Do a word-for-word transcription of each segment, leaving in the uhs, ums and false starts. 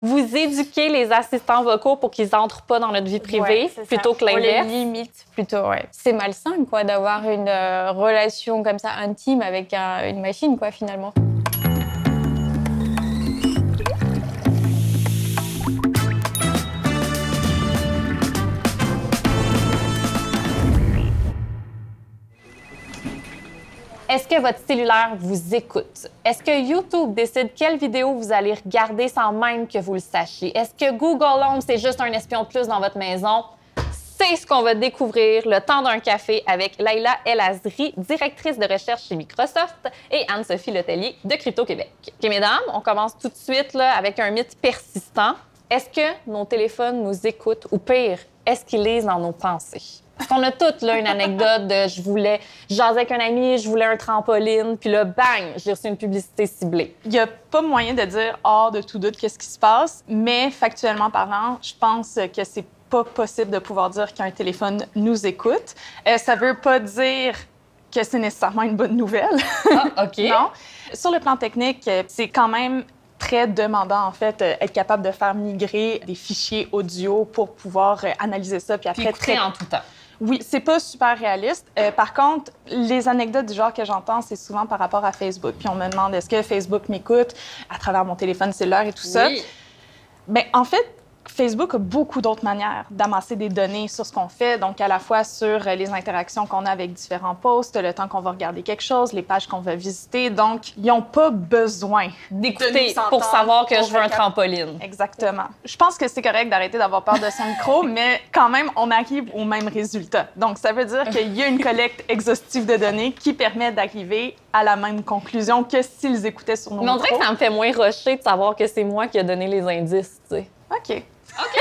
Vous éduquez les assistants vocaux pour qu'ils n'entrent pas dans notre vie privée, ouais, plutôt ça. que l'inverse. On les limite plutôt, ouais. C'est malsain, quoi, d'avoir une euh, relation comme ça intime avec un, une machine, quoi, finalement. Est-ce que votre cellulaire vous écoute? Est-ce que YouTube décide quelle vidéo vous allez regarder sans même que vous le sachiez? Est-ce que Google Home, c'est juste un espion de plus dans votre maison? C'est ce qu'on va découvrir le temps d'un café avec Laïla El Azri, directrice de recherche chez Microsoft, et Anne-Sophie Letellier de Crypto-Québec. OK, mesdames, on commence tout de suite là, avec un mythe persistant. Est-ce que nos téléphones nous écoutent ou pire, est-ce qu'ils lisent dans nos pensées? Parce qu'on a toutes là, une anecdote de je voulais jaser avec un ami, je voulais un trampoline, puis là, bang, j'ai reçu une publicité ciblée. Il n'y a pas moyen de dire hors de tout doute qu'est-ce qui se passe, mais factuellement parlant, je pense que c'est pas possible de pouvoir dire qu'un téléphone nous écoute. Euh, ça veut pas dire que c'est nécessairement une bonne nouvelle. Ah, OK. Non. Sur le plan technique, c'est quand même très demandant, en fait, euh, être capable de faire migrer des fichiers audio pour pouvoir euh, analyser ça, puis après... Puis écouter en tout temps. Oui, c'est pas super réaliste. Euh, par contre, les anecdotes du genre que j'entends, c'est souvent par rapport à Facebook. Puis on me demande, est-ce que Facebook m'écoute à travers mon téléphone cellulaire et tout ça? Oui. Bien, en fait, Facebook a beaucoup d'autres manières d'amasser des données sur ce qu'on fait, donc à la fois sur les interactions qu'on a avec différents posts, le temps qu'on va regarder quelque chose, les pages qu'on va visiter. Donc, ils n'ont pas besoin d'écouter pour savoir que je veux un trampoline. Exactement. Je pense que c'est correct d'arrêter d'avoir peur de son micro, mais quand même, on arrive au même résultat. Donc, ça veut dire qu'il y a une collecte exhaustive de données qui permet d'arriver à la même conclusion que s'ils écoutaient sur nos Mais on micros. dirait que ça me fait moins rusher de savoir que c'est moi qui ai donné les indices, tu sais. OK. OK.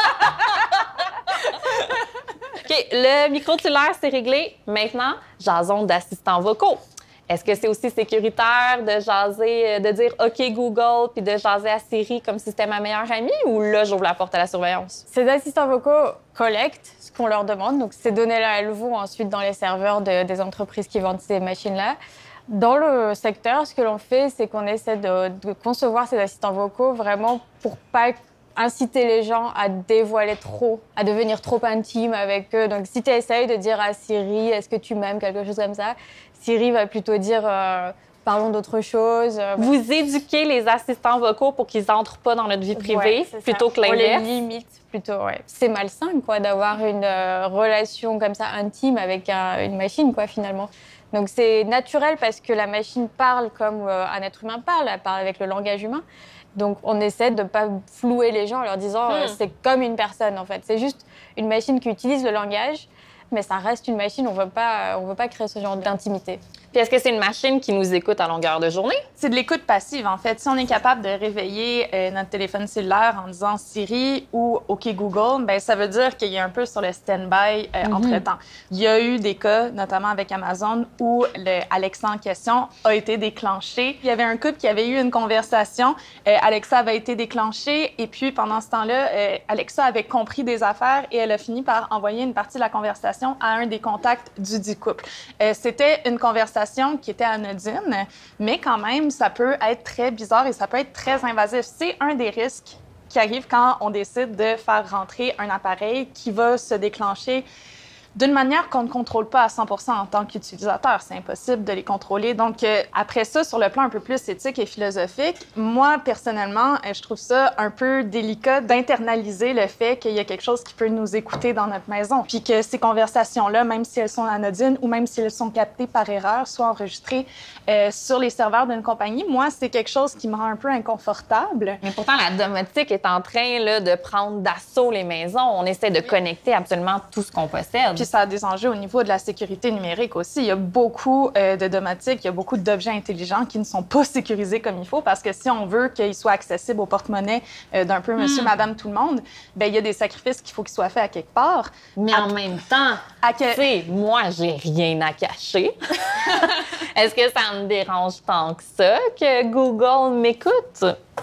OK, le micro cellulaire, c'est réglé. Maintenant, jason d'assistants vocaux. Est-ce que c'est aussi sécuritaire de jaser, de dire OK Google puis de jaser à Siri comme si c'était ma meilleure amie ou là, j'ouvre la porte à la surveillance? Ces assistants vocaux collectent ce qu'on leur demande. Donc, ces données-là, elles vont ensuite dans les serveurs de, des entreprises qui vendent ces machines-là. Dans le secteur, ce que l'on fait, c'est qu'on essaie de, de concevoir ces assistants vocaux vraiment pour pas inciter les gens à dévoiler trop, à devenir trop intime avec eux. Donc, si tu essayes de dire à Siri, est-ce que tu m'aimes, quelque chose comme ça, Siri va plutôt dire, euh, parlons d'autre chose. Vous éduquez les assistants vocaux pour qu'ils n'entrent pas dans notre vie privée, ouais, plutôt ça. que l'inverse. On les limite plutôt, ouais. C'est malsain, quoi, d'avoir une euh, relation comme ça intime avec un, une machine, quoi, finalement. Donc, c'est naturel parce que la machine parle comme euh, un être humain parle, elle parle avec le langage humain. Donc, on essaie de ne pas flouer les gens en leur disant euh, Hmm. c'est comme une personne, en fait. C'est juste une machine qui utilise le langage, mais ça reste une machine. On ne veut pas, on veut pas créer ce genre d'intimité. Puis est-ce que c'est une machine qui nous écoute à longueur de journée? C'est de l'écoute passive, en fait. Si on est capable de réveiller euh, notre téléphone cellulaire en disant Siri ou OK Google, ben ça veut dire qu'il est un peu sur le stand-by euh, Mm-hmm. entre-temps. Il y a eu des cas, notamment avec Amazon, où le Alexa en question a été déclenché. Il y avait un couple qui avait eu une conversation. Euh, Alexa avait été déclenchée et puis pendant ce temps-là, euh, Alexa avait compris des affaires et elle a fini par envoyer une partie de la conversation à un des contacts du dit couple. Euh, C'était une conversation qui était anodine, mais quand même, ça peut être très bizarre et ça peut être très invasif. C'est un des risques qui arrive quand on décide de faire rentrer un appareil qui va se déclencher d'une manière qu'on ne contrôle pas à cent pour cent en tant qu'utilisateur. C'est impossible de les contrôler. Donc, euh, après ça, sur le plan un peu plus éthique et philosophique, moi, personnellement, euh, je trouve ça un peu délicat d'internaliser le fait qu'il y a quelque chose qui peut nous écouter dans notre maison. Puis que ces conversations-là, même si elles sont anodines ou même si elles sont captées par erreur, soient enregistrées euh, sur les serveurs d'une compagnie, moi, c'est quelque chose qui me rend un peu inconfortable. Mais pourtant, la domotique est en train là, de prendre d'assaut les maisons. On essaie de connecter absolument tout ce qu'on possède. Puis ça a des enjeux au niveau de la sécurité numérique aussi. Il y a beaucoup euh, de domotique, il y a beaucoup d'objets intelligents qui ne sont pas sécurisés comme il faut parce que si on veut qu'ils soient accessibles au porte-monnaie euh, d'un peu monsieur, madame, tout le monde, bien, il y a des sacrifices qu'il faut qu'ils soient faits à quelque part. Mais à... en même temps, à que... tu sais, moi, j'ai rien à cacher. Est-ce que ça me dérange tant que ça que Google m'écoute?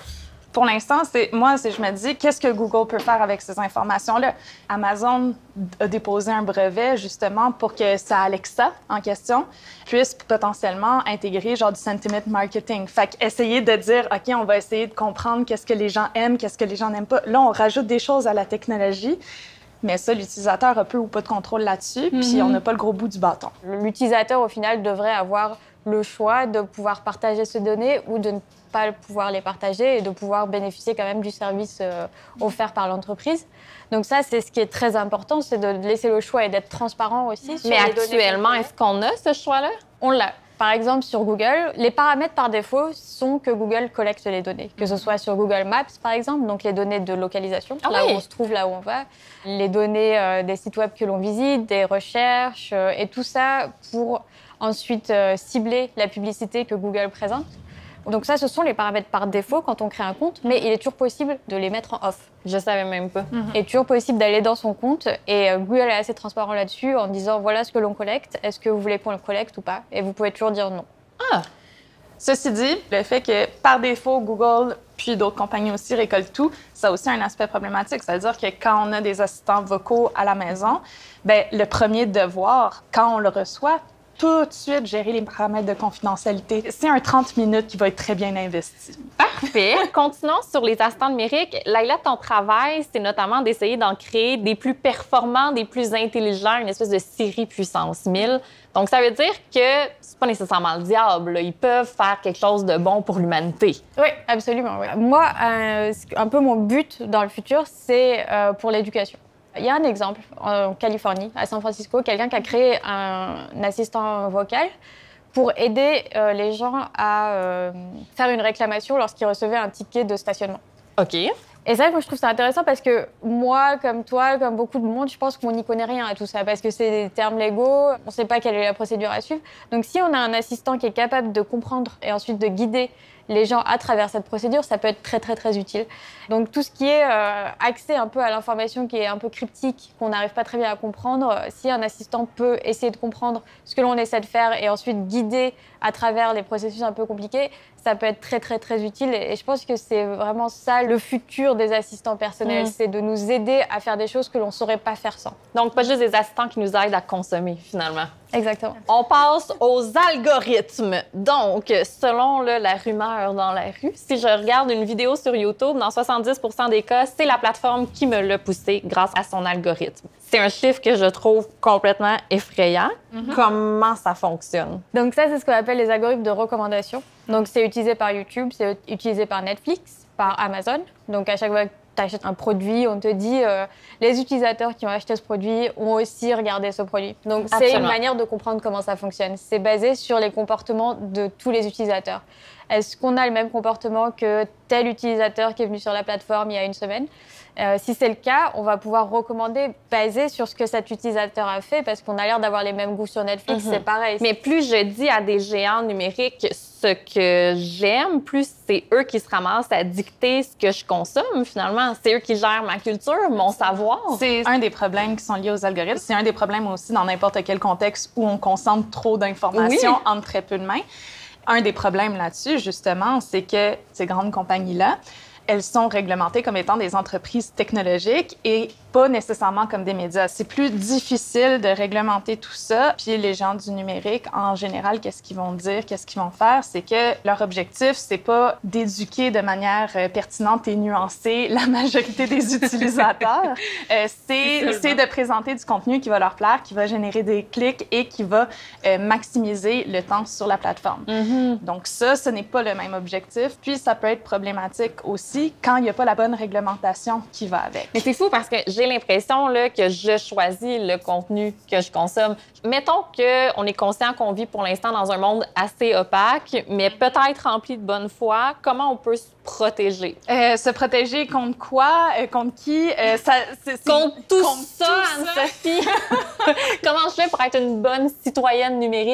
Pour l'instant, c'est moi, c'est, je me dis, qu'est-ce que Google peut faire avec ces informations-là? Amazon a déposé un brevet, justement, pour que sa Alexa, en question, puisse potentiellement intégrer genre du sentiment marketing. Fait qu'essayer de dire, OK, on va essayer de comprendre qu'est-ce que les gens aiment, qu'est-ce que les gens n'aiment pas. Là, on rajoute des choses à la technologie, mais ça, l'utilisateur a peu ou pas de contrôle là-dessus, mm-hmm. puis on n'a pas le gros bout du bâton. L'utilisateur, au final, devrait avoir le choix de pouvoir partager ces données ou de ne pas pouvoir les partager et de pouvoir bénéficier quand même du service euh, offert par l'entreprise. Donc ça, c'est ce qui est très important, c'est de laisser le choix et d'être transparent aussi. Sur Mais les actuellement, données est-ce qu'on a ce choix-là? On l'a. Par exemple, sur Google, les paramètres par défaut sont que Google collecte les données. Que ce soit sur Google Maps, par exemple, donc les données de localisation, ah là oui. où on se trouve, là où on va, les données euh, des sites web que l'on visite, des recherches, euh, et tout ça pour ensuite euh, cibler la publicité que Google présente. Donc ça, ce sont les paramètres par défaut quand on crée un compte, mais il est toujours possible de les mettre en off. Je savais même pas. Mm-hmm. Il est toujours possible d'aller dans son compte et Google est assez transparent là-dessus en disant voilà ce que l'on collecte, est-ce que vous voulez qu'on le collecte ou pas? Et vous pouvez toujours dire non. Ah! Ceci dit, le fait que par défaut, Google puis d'autres compagnies aussi récoltent tout, ça a aussi un aspect problématique. C'est-à-dire que quand on a des assistants vocaux à la maison, bien, le premier devoir, quand on le reçoit, tout de suite gérer les paramètres de confidentialité. C'est un trente minutes qui va être très bien investi. Parfait. Continuons sur les assistants numériques. Laïla, ton travail, c'est notamment d'essayer d'en créer des plus performants, des plus intelligents, une espèce de Siri puissance mille. Donc, ça veut dire que c'est pas nécessairement le diable. Là. Ils peuvent faire quelque chose de bon pour l'humanité. Oui, absolument. Oui. Moi, euh, un peu mon but dans le futur, c'est euh, pour l'éducation. Il y a un exemple en Californie, à San Francisco, quelqu'un qui a créé un, un assistant vocal pour aider euh, les gens à euh, faire une réclamation lorsqu'ils recevaient un ticket de stationnement. OK. Et ça, moi, je trouve ça intéressant parce que moi, comme toi, comme beaucoup de monde, je pense qu'on n'y connaît rien à tout ça parce que c'est des termes légaux, on ne sait pas quelle est la procédure à suivre. Donc, si on a un assistant qui est capable de comprendre et ensuite de guider les gens à travers cette procédure, ça peut être très, très, très utile. Donc, tout ce qui est euh, accès un peu à l'information qui est un peu cryptique, qu'on n'arrive pas très bien à comprendre, si un assistant peut essayer de comprendre ce que l'on essaie de faire et ensuite guider à travers les processus un peu compliqués, ça peut être très, très, très utile. Et je pense que c'est vraiment ça, le futur des assistants personnels. Mmh. C'est de nous aider à faire des choses que l'on ne saurait pas faire sans. Donc, pas juste des assistants qui nous aident à consommer, finalement. Exactement. On passe aux algorithmes. Donc, selon là, la rumeur dans la rue, si je regarde une vidéo sur YouTube, dans soixante-dix pour cent des cas, c'est la plateforme qui me l'a poussé grâce à son algorithme. C'est un chiffre que je trouve complètement effrayant. Mm-hmm. Comment ça fonctionne? Donc ça, c'est ce qu'on appelle les algorithmes de recommandation. Donc, c'est utilisé par YouTube, c'est utilisé par Netflix, par Amazon. Donc, à chaque fois que tu achètes un produit, on te dit euh, les utilisateurs qui ont acheté ce produit ont aussi regardé ce produit. Donc, Absolument. C'est une manière de comprendre comment ça fonctionne. C'est basé sur les comportements de tous les utilisateurs. Est-ce qu'on a le même comportement que tel utilisateur qui est venu sur la plateforme il y a une semaine? Euh, si c'est le cas, on va pouvoir recommander basé sur ce que cet utilisateur a fait parce qu'on a l'air d'avoir les mêmes goûts sur Netflix, mm-hmm. c'est pareil. Mais plus je dis à des géants numériques ce que j'aime, plus c'est eux qui se ramassent à dicter ce que je consomme finalement. C'est eux qui gèrent ma culture, mon savoir. C'est un des problèmes qui sont liés aux algorithmes. C'est un des problèmes aussi dans n'importe quel contexte où on concentre trop d'informations oui. entre très peu de mains. Un des problèmes là-dessus, justement, c'est que ces grandes compagnies-là, elles sont réglementées comme étant des entreprises technologiques et pas nécessairement comme des médias. C'est plus difficile de réglementer tout ça. Puis les gens du numérique, en général, qu'est-ce qu'ils vont dire, qu'est-ce qu'ils vont faire? C'est que leur objectif, c'est pas d'éduquer de manière euh, pertinente et nuancée la majorité des utilisateurs. euh, c'est, c'est de présenter du contenu qui va leur plaire, qui va générer des clics et qui va euh, maximiser le temps sur la plateforme. Mm-hmm. Donc ça, ce n'est pas le même objectif. Puis ça peut être problématique aussi quand il n'y a pas la bonne réglementation qui va avec. Mais c'est fou parce que j'ai l'impression là, que je choisis le contenu que je consomme. Mettons qu'on est conscient qu'on vit pour l'instant dans un monde assez opaque, mais peut-être rempli de bonne foi. Comment on peut se protéger? Euh, se protéger contre quoi? Euh, contre qui? Euh, ça, c'est, c'est... Contre tout contre ça, Anne-Sophie! Comment je fais pour être une bonne citoyenne numérique?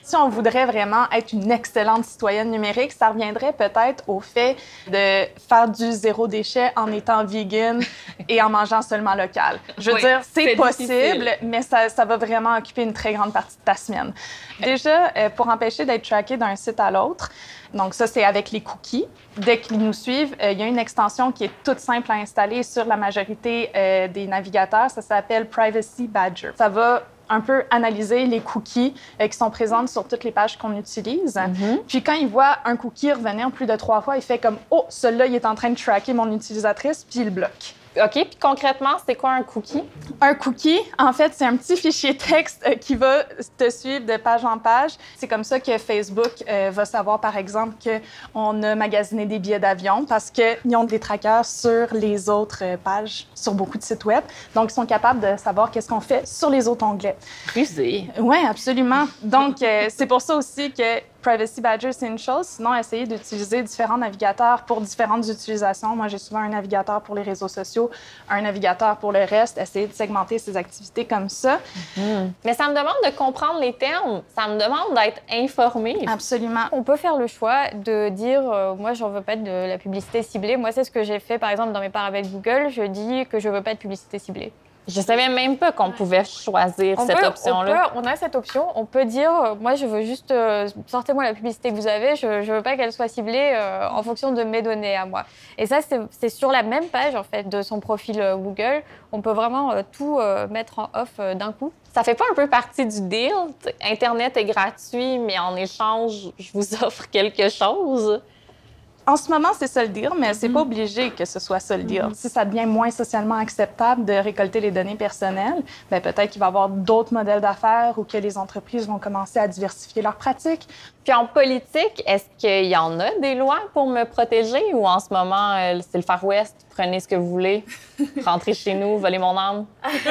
Si on voudrait vraiment être une excellente citoyenne numérique, ça reviendrait peut-être au fait de faire du zéro déchet en étant vegan et en mangeant seulement local. Je veux oui, dire, c'est possible, difficile. mais ça, ça va vraiment occuper une très grande partie de ta semaine. Déjà, euh, pour empêcher d'être tracké d'un site à l'autre, donc ça, c'est avec les cookies. Dès qu'ils nous suivent, euh, il y a une extension qui est toute simple à installer sur la majorité euh, des navigateurs. Ça s'appelle Privacy Badger. Ça va un peu analyser les cookies euh, qui sont présentes sur toutes les pages qu'on utilise. Mm-hmm. Puis quand il voit un cookie revenir plus de trois fois, il fait comme « Oh, celui-là, il est en train de tracker mon utilisatrice », puis il le bloque. OK, puis concrètement, c'est quoi un cookie? Un cookie, en fait, c'est un petit fichier texte euh, qui va te suivre de page en page. C'est comme ça que Facebook euh, va savoir, par exemple, qu'on a magasiné des billets d'avion parce qu'ils ont des trackers sur les autres euh, pages, sur beaucoup de sites web. Donc, ils sont capables de savoir qu'est-ce qu'on fait sur les autres onglets. Rusé. Oui, absolument. Donc, euh, c'est pour ça aussi que Privacy Badger, c'est une chose. Sinon, essayer d'utiliser différents navigateurs pour différentes utilisations. Moi, j'ai souvent un navigateur pour les réseaux sociaux, un navigateur pour le reste. Essayer de segmenter ses activités comme ça. Mm-hmm. Mais ça me demande de comprendre les termes. Ça me demande d'être informée. Absolument. On peut faire le choix de dire euh, « Moi, je ne veux pas de la publicité ciblée ». Moi, c'est ce que j'ai fait, par exemple, dans mes paramètres Google. Je dis que je ne veux pas de publicité ciblée. Je savais même pas qu'on pouvait choisir on cette peut, option-là. On, peut, on a cette option. On peut dire, euh, moi, je veux juste, euh, sortez-moi la publicité que vous avez. Je ne veux pas qu'elle soit ciblée euh, en fonction de mes données à moi. Et ça, c'est sur la même page, en fait, de son profil euh, Google. On peut vraiment euh, tout euh, mettre en off euh, d'un coup. Ça fait pas un peu partie du deal? Internet est gratuit, mais en échange, je vous offre quelque chose? En ce moment, c'est ça le dire, mais c'est pas obligé que ce soit ça le dire. Si ça devient moins socialement acceptable de récolter les données personnelles, bien, peut-être qu'il va y avoir d'autres modèles d'affaires ou que les entreprises vont commencer à diversifier leurs pratiques. Puis en politique, est-ce qu'il y en a des lois pour me protéger ou en ce moment, c'est le Far West, prenez ce que vous voulez, rentrez chez nous, volez mon âme?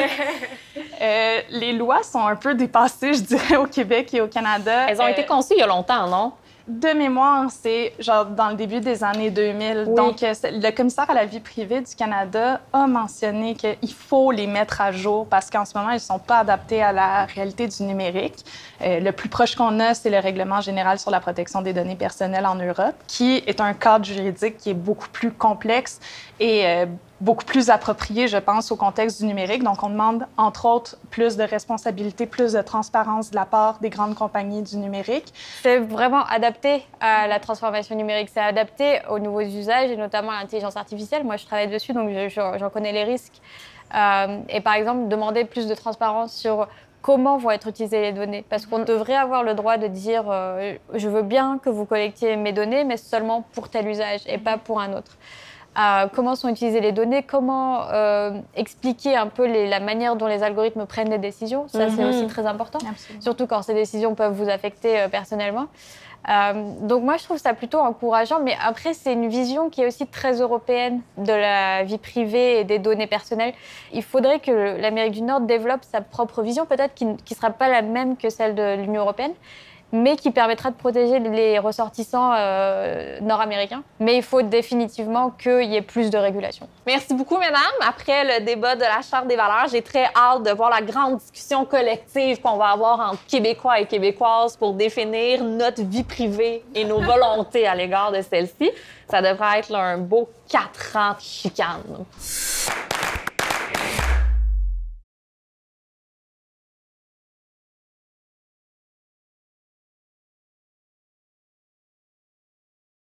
euh, les lois sont un peu dépassées, je dirais, au Québec et au Canada. Elles ont euh... été conçues il y a longtemps, non? De mémoire, c'est genre dans le début des années deux mille. Oui. Donc, le commissaire à la vie privée du Canada a mentionné qu'il faut les mettre à jour parce qu'en ce moment, ils ne sont pas adaptés à la réalité du numérique. Euh, le plus proche qu'on a, c'est le Règlement général sur la protection des données personnelles en Europe, qui est un cadre juridique qui est beaucoup plus complexe et euh, beaucoup plus approprié, je pense, au contexte du numérique. Donc, on demande, entre autres, plus de responsabilité, plus de transparence de la part des grandes compagnies du numérique. C'est vraiment adapté à la transformation numérique. C'est adapté aux nouveaux usages et notamment à l'intelligence artificielle. Moi, je travaille dessus, donc j'en connais les risques. Euh, et par exemple, demander plus de transparence sur comment vont être utilisées les données. Parce qu'on devrait avoir le droit de dire euh, « je veux bien que vous collectiez mes données, mais seulement pour tel usage et pas pour un autre ». Euh, comment sont utilisées les données, comment euh, expliquer un peu les, la manière dont les algorithmes prennent des décisions. Ça, mm-hmm. c'est aussi très important, Absolument. Surtout quand ces décisions peuvent vous affecter euh, personnellement. Euh, donc moi, je trouve ça plutôt encourageant, mais après, c'est une vision qui est aussi très européenne de la vie privée et des données personnelles. Il faudrait que l'Amérique du Nord développe sa propre vision, peut-être qui ne sera pas la même que celle de l'Union européenne, mais qui permettra de protéger les ressortissants euh, nord-américains. Mais il faut définitivement qu'il y ait plus de régulation. Merci beaucoup, mesdames. Après le débat de la Charte des valeurs, j'ai très hâte de voir la grande discussion collective qu'on va avoir entre Québécois et Québécoises pour définir notre vie privée et nos volontés à l'égard de celle-ci. Ça devrait être là, un beau quatre ans de chicane.